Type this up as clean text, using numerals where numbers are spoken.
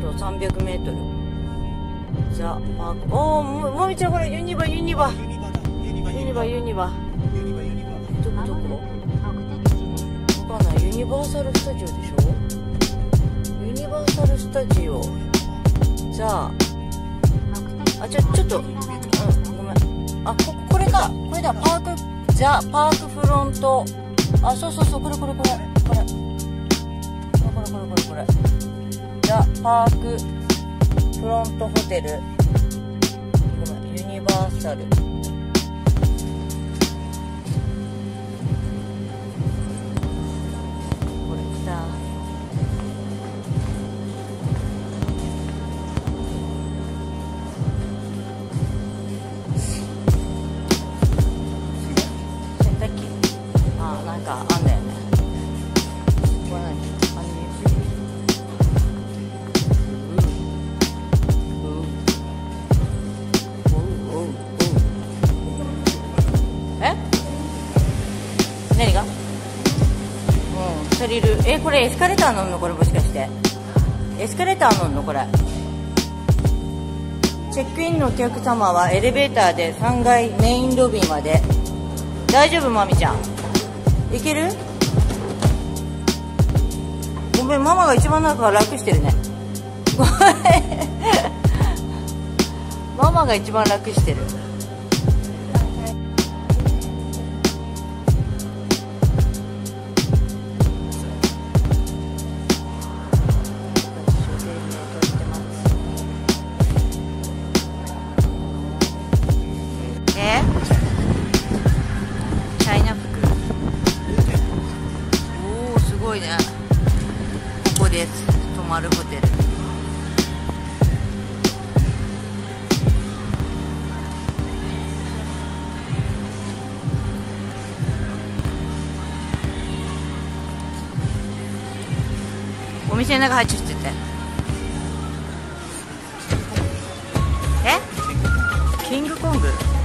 と300メートル。ザ・パーク。おー、もみちゃん、これユニバ。どこわかんない。ユニバーサルスタジオでしょ。ユニバーサルスタジオ。じゃあ、ちょっと、ごめん。これか。これだ。パーク、ザ・パークフロント。そう、これ。ザ・パークフロントホテル。ごめん、ユニバーサル。なんかあんだよね。これ何？何が？足りる。これエスカレーター乗んの？これもしかしてエスカレーター乗んの？これチェックインのお客様はエレベーターで3階メインロビーまで。大丈夫？まみちゃんいける？ごめん、ママが一番なんか楽してるね。ごめんママが一番楽してる。チャイナ服。おー、すごいね。ここです。泊まるホテル。お店の中入っちゃってて。キングコング。